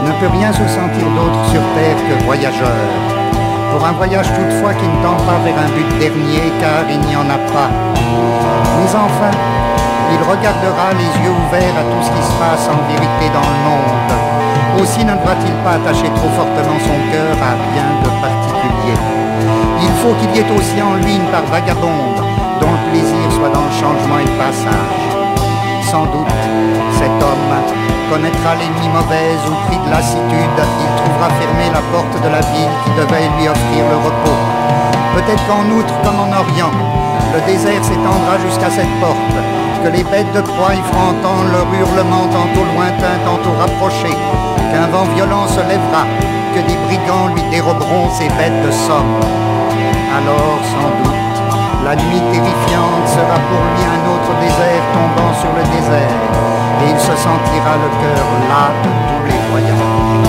ne peut rien se sentir d'autre sur terre que voyageur. Pour un voyage toutefois qui ne tend pas vers un but dernier, car il n'y en a pas. Mais enfin, il regardera les yeux ouverts à tout ce qui se passe en vérité dans le monde. Aussi ne devra-t-il pas attacher trop fortement son cœur à rien de particulier. Il faut qu'il y ait aussi en lui une part vagabonde, dont le plaisir soit dans le changement et le passage. Sans doute, cet homme connaîtra l'ennemi mauvaise ou pris de lassitude, il trouvera fermée la porte de la ville qui devait lui offrir le repos. Peut-être qu'en outre, comme en Orient, le désert s'étendra jusqu'à cette porte, que les bêtes de proie y feront entendre leur hurlement tantôt lointain, tantôt rapproché, qu'un vent violent se lèvera, que des brigands lui déroberont ses bêtes de somme. Alors, sans doute, la nuit terrifiante sera pour lui un autre désert tombant sur le désert, et il se sentira le cœur las de tous les voyages.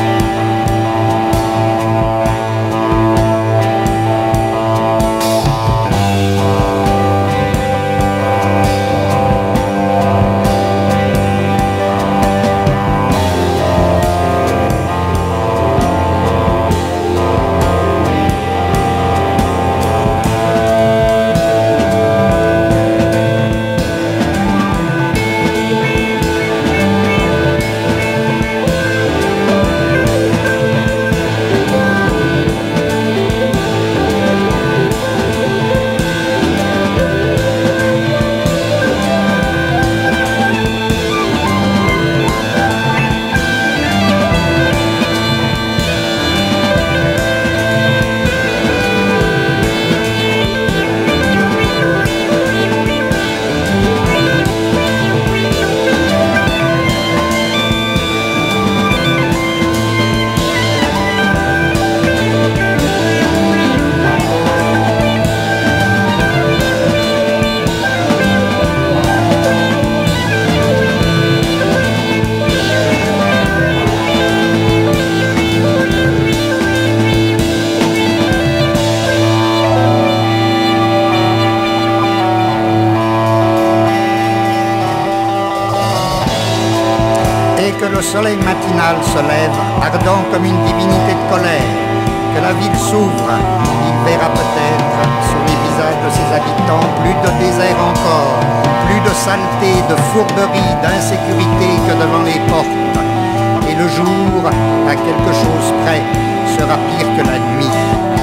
Que le soleil matinal se lève, ardent comme une divinité de colère, que la ville s'ouvre, il verra peut-être sur les visages de ses habitants plus de désert encore, plus de saleté, de fourberie, d'insécurité que devant les portes. Et le jour, à quelque chose près, sera pire que la nuit.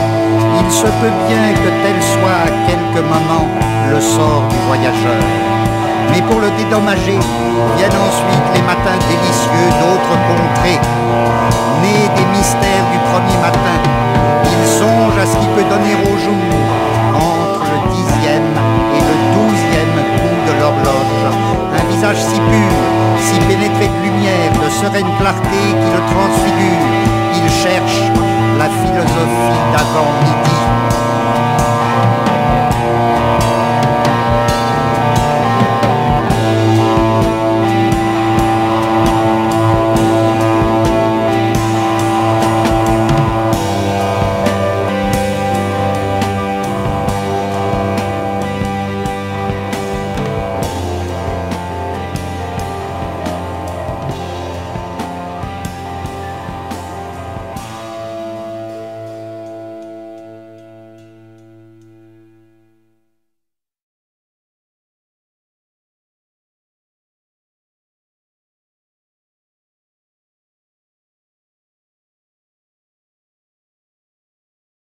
Il se peut bien que tel soit à quelques moments le sort du voyageur. Mais pour le dédommager, viennent ensuite les matins délicieux d'autres contrées. Nés des mystères du premier matin, il songe à ce qui peut donner au jour, entre le 10e et le 12e coup de l'horloge. Un visage si pur, si pénétré de lumière, de sereine clarté qui le transfigure. Il cherche la philosophie d'avant midi.